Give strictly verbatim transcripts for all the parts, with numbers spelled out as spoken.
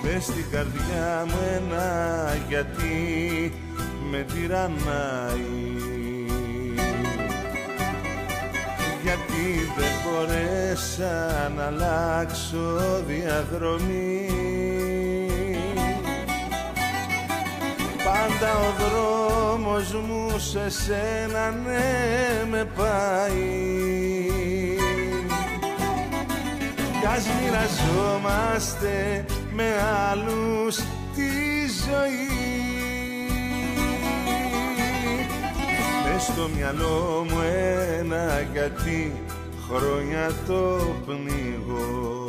μες στην καρδιά μου ένα γιατί με τυραννάει. Γιατί δεν μπορέσα να αλλάξω διαδρομή. Πάντα ο δρόμος μου σε σένα ναι με πάει. Κι ας μοιραζόμαστε με άλλους τη ζωή. Μες στο μυαλό μου ένα γιατί χρόνια το πνίγω.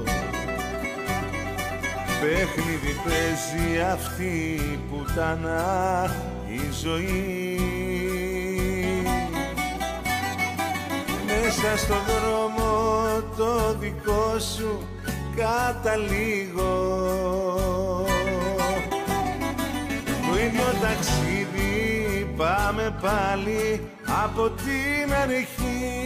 Παιχνίδι παίζει αυτή που πουτάνα η ζωή. Μέσα στον δρόμο το δικό σου καταλήγω. Το ίδιο ταξίδι πάμε πάλι από την αρχή.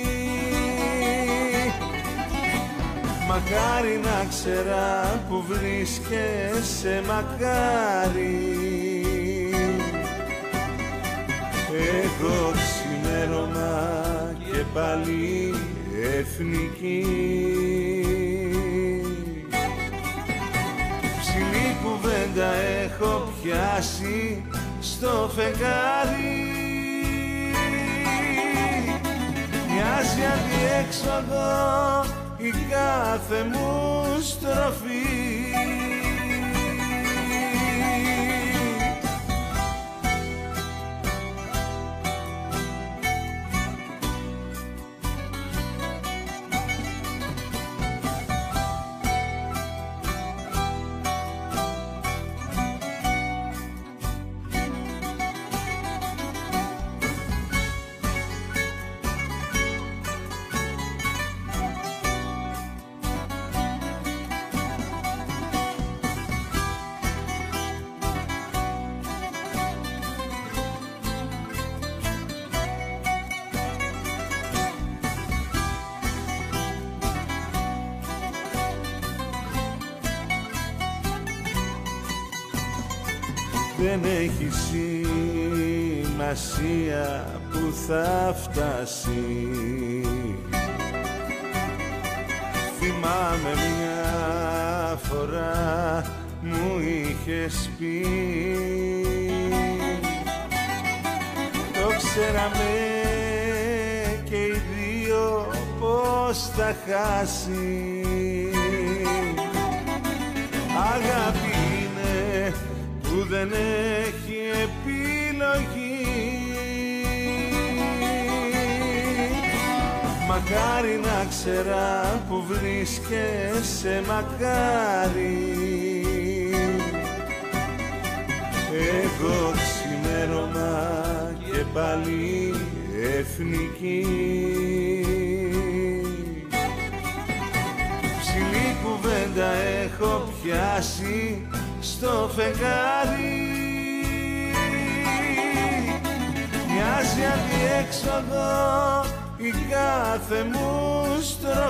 Μακάρι να ξέρα που βρίσκεσαι, μακάρι. Έχω ξημέρωμα και πάλι εθνική. Ψηλή κουβέντα έχω πιάσει στο φεγγάρι. Μοιάζει αντιέξοδο η κάθε μου στροφή. Δεν έχει σημασία που θα φτάσει. Θυμάμαι μια φορά μου είχες πει. Το ξέραμε και οι δύο πως θα χάσει. Αγάπη είναι που δεν έχει επιλογή. Μακάρι να ξέρα που βρίσκεσαι, μακάρι. Έχω ξημέρωμα και πάλι εθνική. Ψηλή κουβέντα έχω πιάσει στο φεγγάρι. Μοιάζει αντιέξοδο η κάθε μου στροφή.